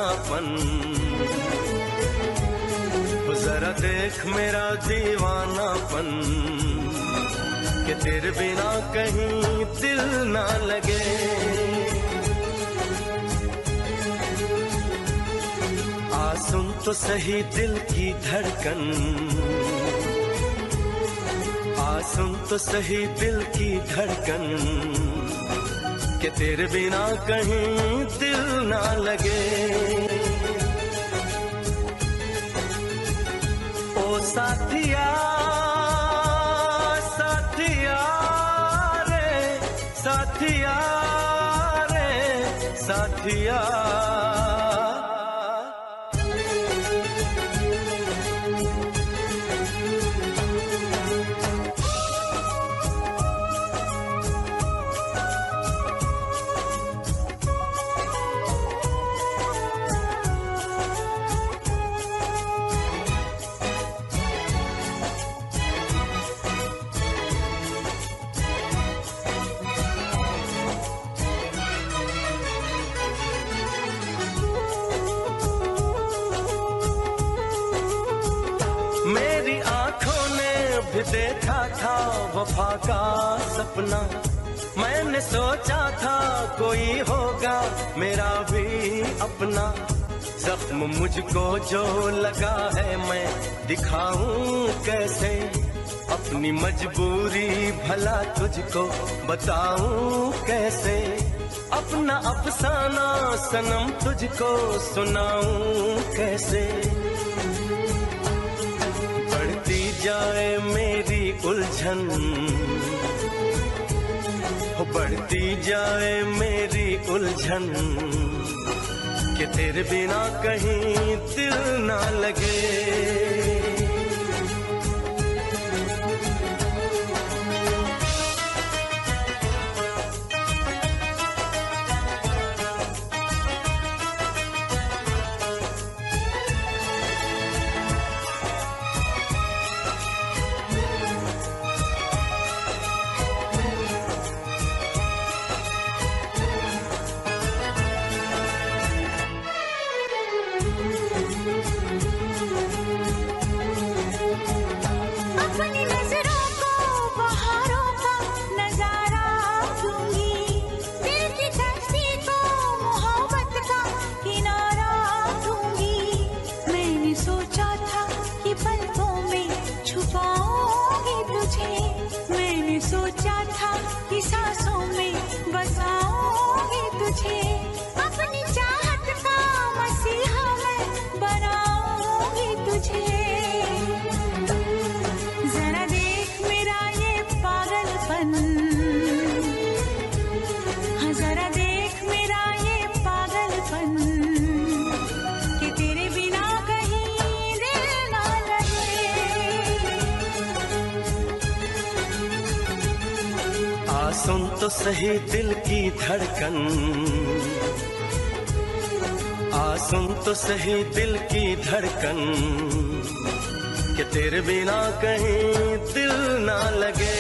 दीवानापन, जरा देख मेरा दीवानापन, कि तेरे बिना कहीं दिल ना लगे। आ सुन तो सही दिल की धड़कन, आ सुन तो सही दिल की धड़कन, कि तेरे बिना कहीं दिल ना लगे। ओ साथिया साथिया रे, साथिया रे साथिया। मेरी आंखों ने भी देखा था वफा का सपना, मैंने सोचा था कोई होगा मेरा भी अपना। जख्म मुझको जो लगा है मैं दिखाऊं कैसे, अपनी मजबूरी भला तुझको बताऊं कैसे। अपना अफसाना सनम तुझको सुनाऊं कैसे। जाए मेरी उलझन, बढ़ती जाए मेरी उलझन, कि तेरे बिना कहीं दिल ना लगे। सोचा था कि सांसों में बसाऊंगी तुझे, अपनी चाहत का मसीहा मैं बनाऊंगी तुझे। जरा देख मेरा ये पागलपन, हाँ जरा देख मेरा ये पागलपन, कि तेरे बिना कहीं दिल ना लगे। आ सुन तो सही दिल की धड़कन, आ सुन तो सही दिल की धड़कन, कि तेरे बिना कहीं दिल ना लगे।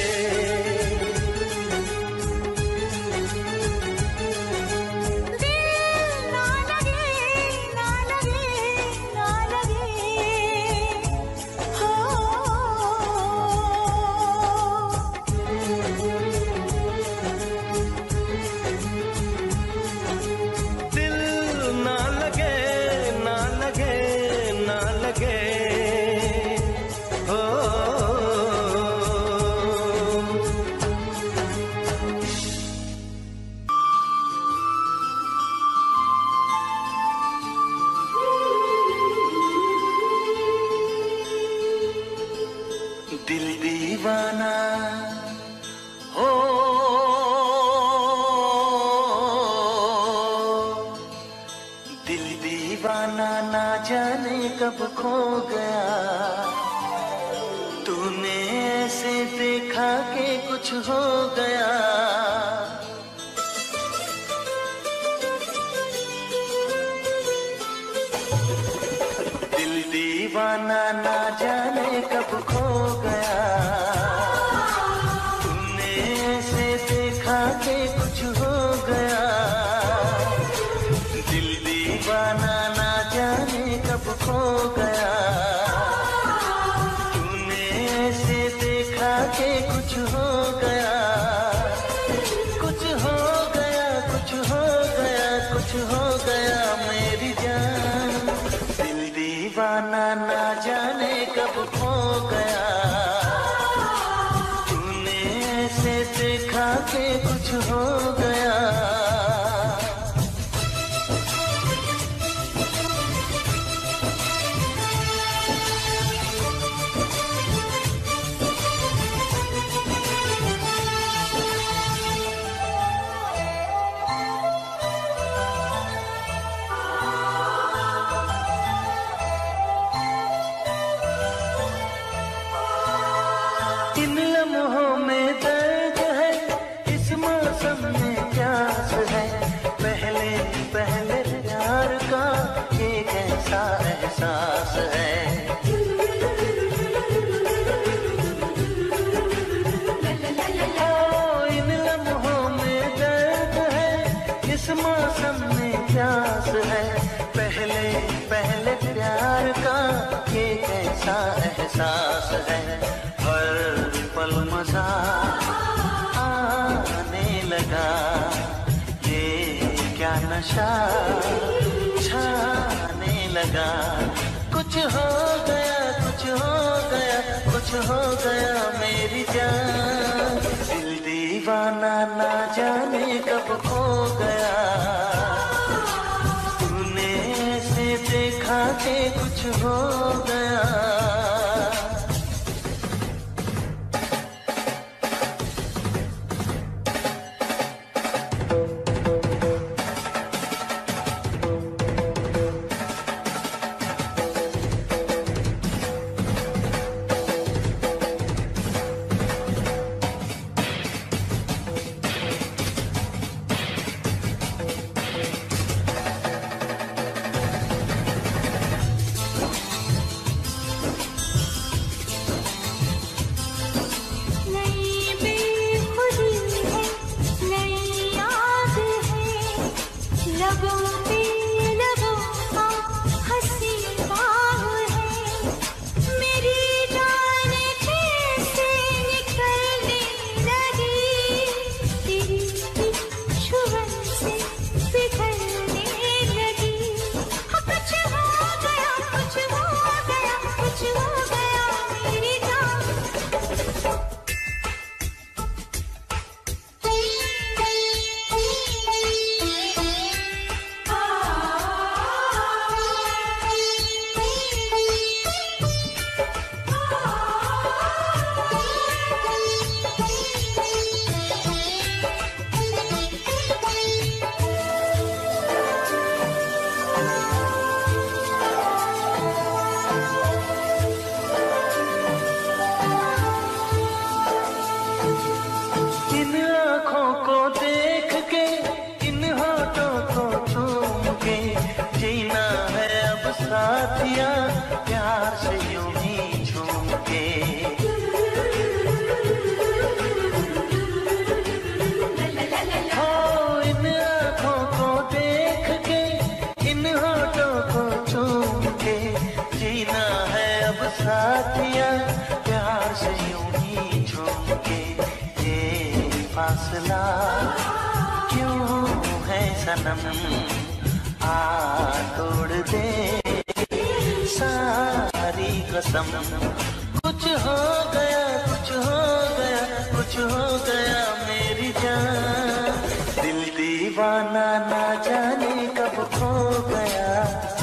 दिल दीवाना हो, दिल दीवाना ना जाने कब खो गया। तूने ऐसे देखा कि कुछ हो गया। दिल दीवाना ना जाने कब खो गया। तूने ऐसे देखा कि कुछ हो गया। दिल दीवाना दीवाना ना जाने कब खो गया, तूने ऐसे देखा कि कुछ हो गया, कुछ हो गया, कुछ हो गया, कुछ हो गया मेरी जान। दिल दीवाना ना जाने कब खो गया, तूने ऐसे देखा कि कुछ हो गया। इन लम्हों में दर्द है, इस मौसम में प्यास है, पहले पहले प्यार का ये कैसा एहसास है। ओ इन लम्हों में दर्द है, इस मौसम में प्यास है, पहले पहले प्यार का ये कैसा एहसास है। हर पल मजा आने लगा, ये क्या नशा छाने लगा। कुछ हो गया, कुछ हो गया, कुछ हो गया मेरी जान। दिल दीवाना ना जाने कब खो गया, तूने ऐसे देखा कि कुछ हो गया। साथिया प्यार से यूं ही झूम के। हो इन आँखों को देख के, इन होठों को चूम के, जीना है अब साथिया प्यार से यूं ही झूम के। ये फासला क्यों है सनम, आ तोड़ दे सारी कसम। कुछ हो गया, कुछ हो गया, कुछ हो गया मेरी जान। दिल दीवाना ना जाने कब खो गया,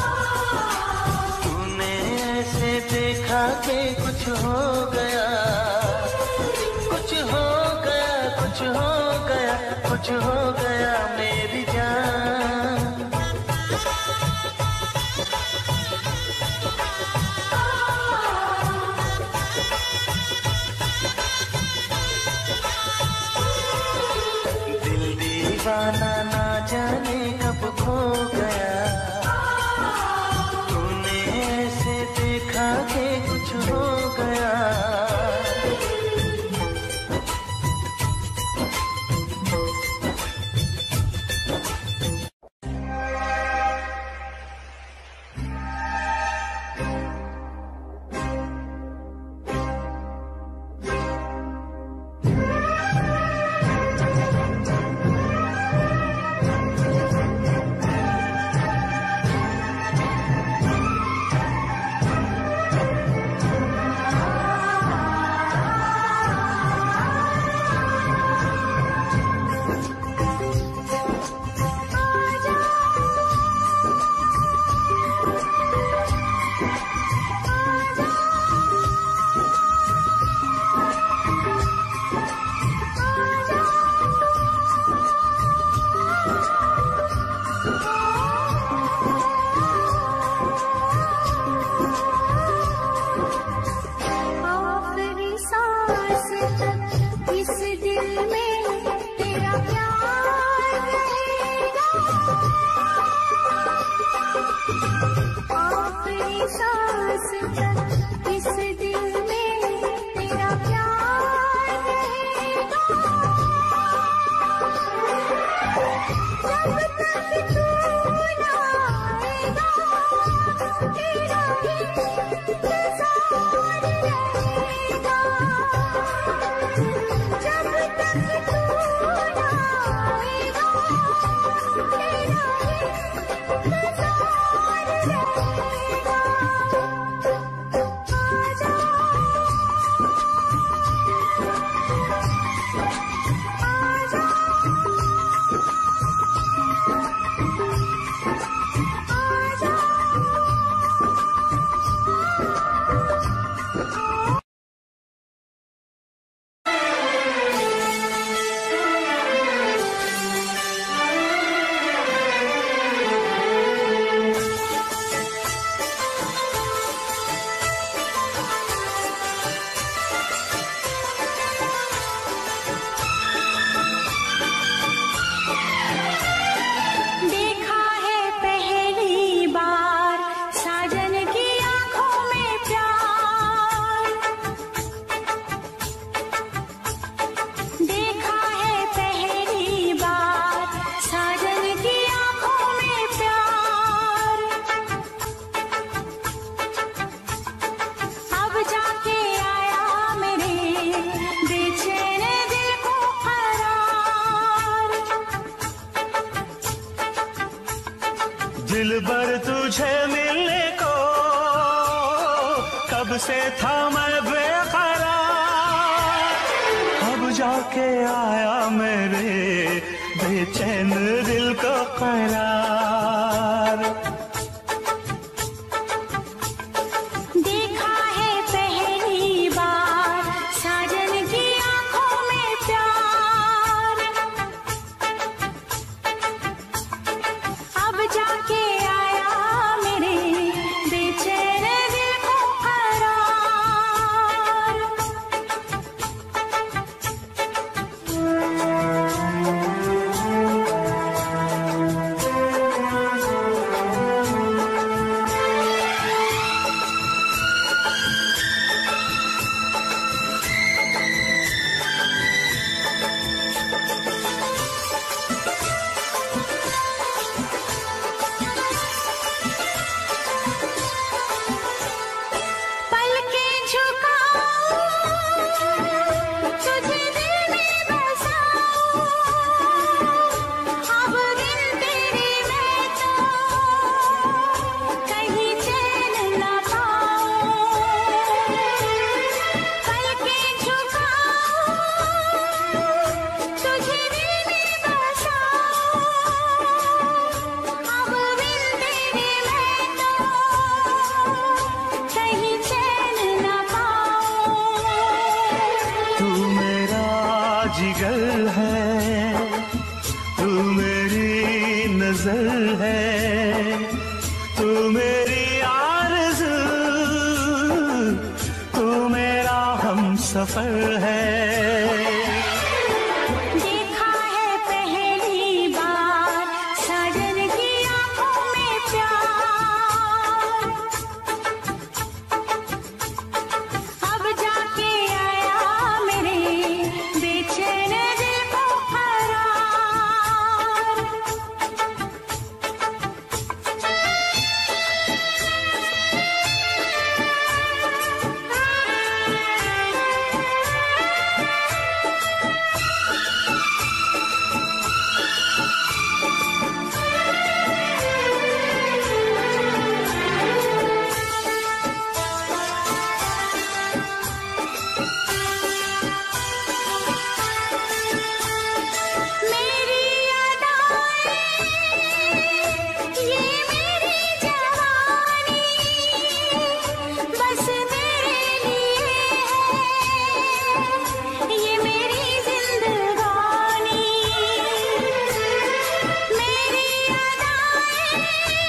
तूने ऐसे देखा कि कुछ हो गया, कुछ हो गया, कुछ हो गया, कुछ हो गया मेरी जान। दीवाना ना जाने कब खो गया, तूने ऐसे देखा कि कुछ हो गया। तुझे मिलने को कब से था मैं बेकरार, अब जाके आया मेरे बेचैन दिल को करार। देखा है पहली बार साजन की आंखों में प्यार, अब जाके आया मेरे बेचैन दिल को करार। पलकें झुकाऊं, तुझे दिल में बसाऊं, अब बिन तेरे मैं तो कहीं चैन न पाऊं। पलकें झुकाऊं, तुझे दिल में बसाऊं, अब बिन तेरे मैं तो कहीं चैन न पाऊं। तू मेरा जिगर है, तू मेरी नजर है, तू मेरी आरज़ू, तू मेरा हमसफर है। देखा है पहली बार साजन की आंखों में प्यार, अब जाके आया मेरे बेचैन दिल को करार। मेरी अदाएं, ये मेरी जवानी, बस तेरे लिए है, ये मेरी जिंदगानी। मेरी अदाएं,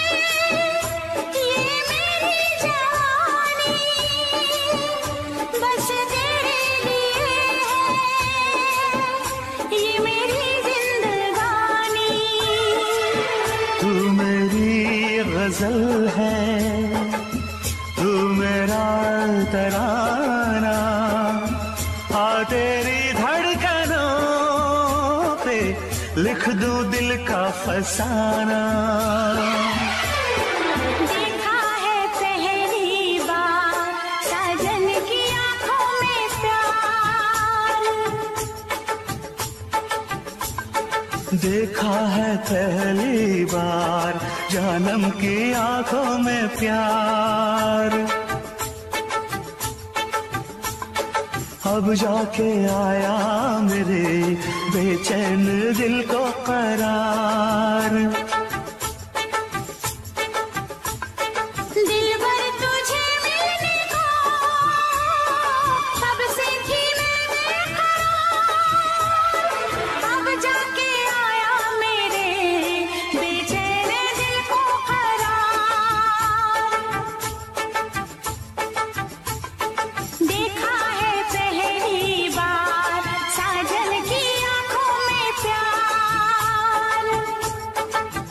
ये मेरी जवानी, बस तेरे लिए है, ये मेरी जिंदगानी। तू मेरी गजल है, तू मेरा तराना, आ तेरी धड़कनों पे लिख दूं दिल का फसाना। देखा है पहली बार साजन की आंखों में प्यार, देखा है पहली बार जानम की आंखों में प्यार, अब जाके आया मेरे बेचैन दिल को करार। दिलबर तुझे मिलने को कब से थी मैं बेकरार, अब जाके आया मेरे बेचैन दिल को करार। देखा है पहली बार साजन की आंखों में प्यार,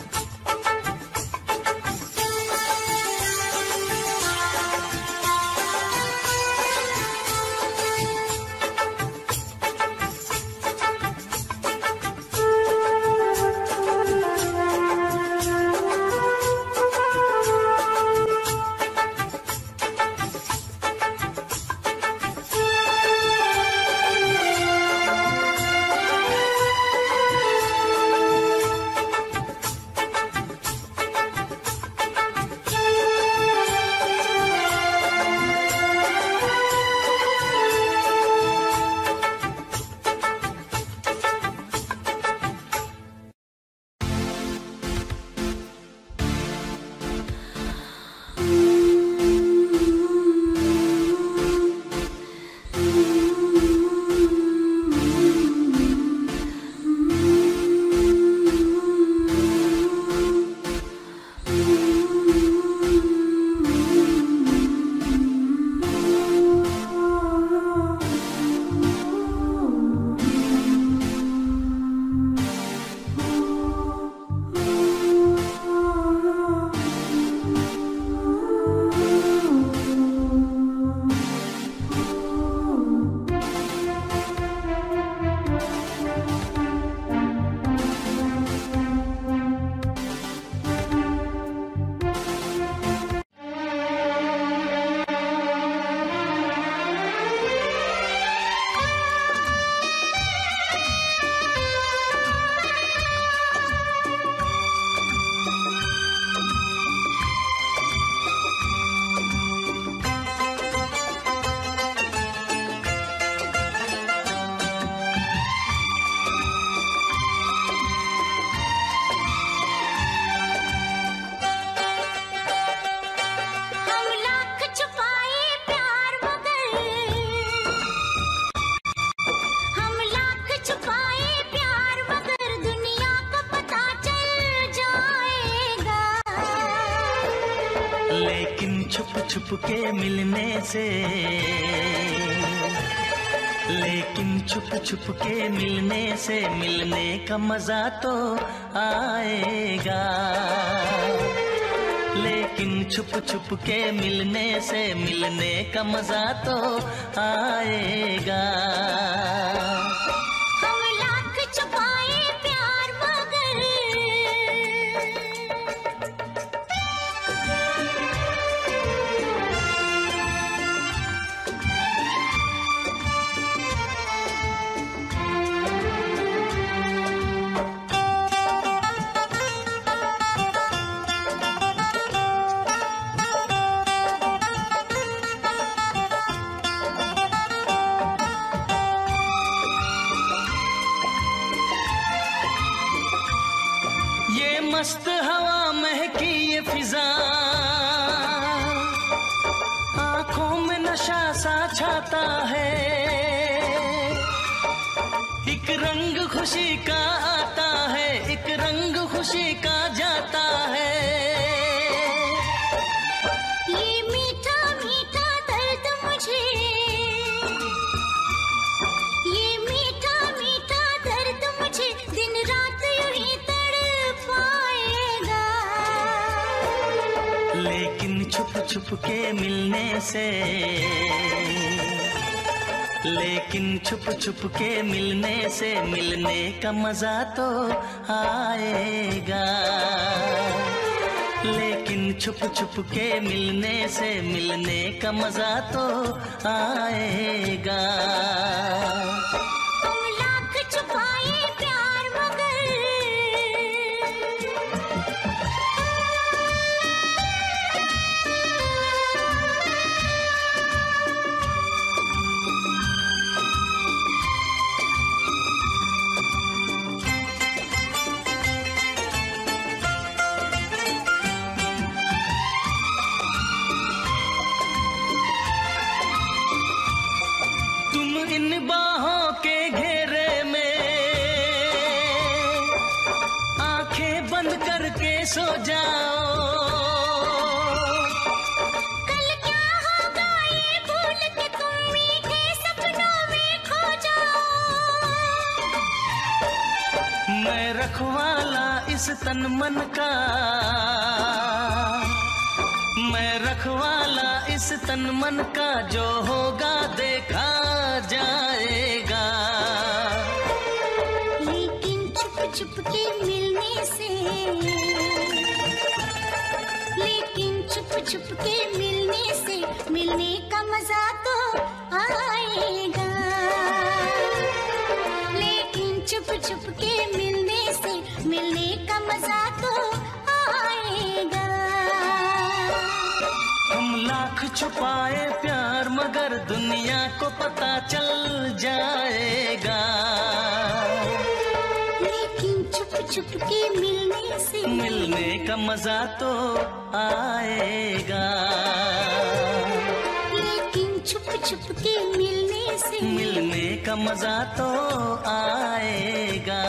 लेकिन छुप छुप के मिलने से, लेकिन छुप छुप के मिलने से मिलने का मजा तो आएगा। लेकिन छुप छुप के मिलने से मिलने का मजा तो आएगा। हम लाख छुपाए प्यार मगर मस्त हवा महकी ये फिजा, आंखों में नशा सा छाता है। एक रंग खुशी का आता है, एक रंग खुशी का जाता है। ये मीठा मीठा दर्द मुझे, ये मीठा मीठा दर्द मुझे दिन रात यूं ही तड़पाएगा। लेकिन छुप छुप के मिलने से, लेकिन छुप छुप के मिलने से मिलने का मजा तो आएगा। लेकिन छुप छुप के मिलने से मिलने का मजा तो आएगा। हम लाख छुपाए प्यार मगर इन बाहों के घेरे में आंखें बंद करके सो जाओ। कल क्या होगा ये भूल के तुम मीठे सपनों में खो जाओ। मैं रखवाला इस तन मन का, मैं रखवाला इस तन मन का, जो होगा देखा जाएगा। लेकिन छुप छुप के मिलने से, लेकिन छुप छुप के मिलने से मिलने का मजा तो आएगा। लेकिन छुप छुप के मिलने से मिलने का मजा तो आएगा। हम लाख छुपाए प्यार मगर दुनिया को पता चल जाएगा। लेकिन छुप छुप के मिलने से मिलने का मजा तो आएगा। लेकिन छुप छुप के मिलने से मिलने का मजा तो आएगा।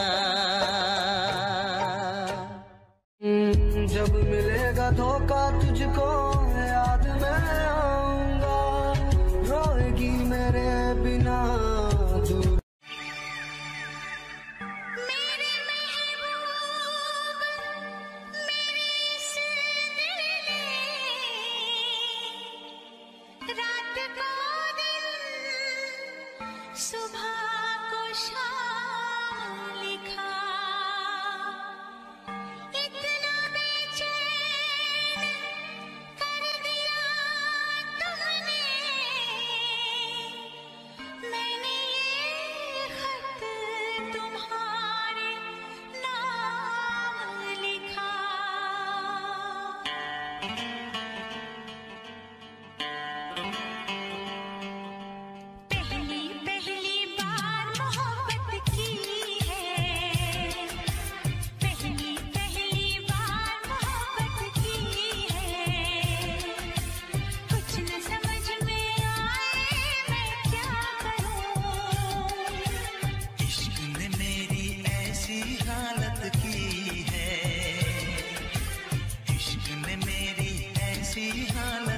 जब मिलेगा धोखा तुझको याद मैं आऊंगा, रोएगी मेरे बिना दूर। मेरे महबूब मेरे इस दिल ने रात को दिन सुबह को शाम लिखा। इतना बेचैन कर दिया तुमने, मैंने ये खत तुम्हारे नाम लिखा। पहली पहली बार मोहब्बत सुहाना